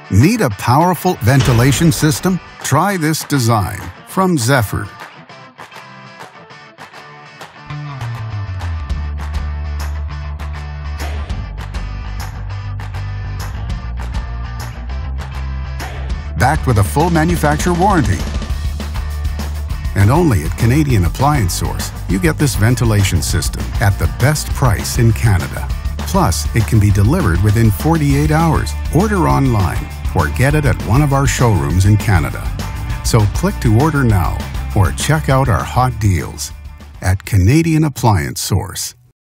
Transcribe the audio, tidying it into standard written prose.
Need a powerful ventilation system? Try this design from Zephyr. Backed with a full manufacturer warranty. And only at Canadian Appliance Source, you get this ventilation system at the best price in Canada. Plus, it can be delivered within 48 hours. Order online or get it at one of our showrooms in Canada. So click to order now or check out our hot deals at Canadian Appliance Source.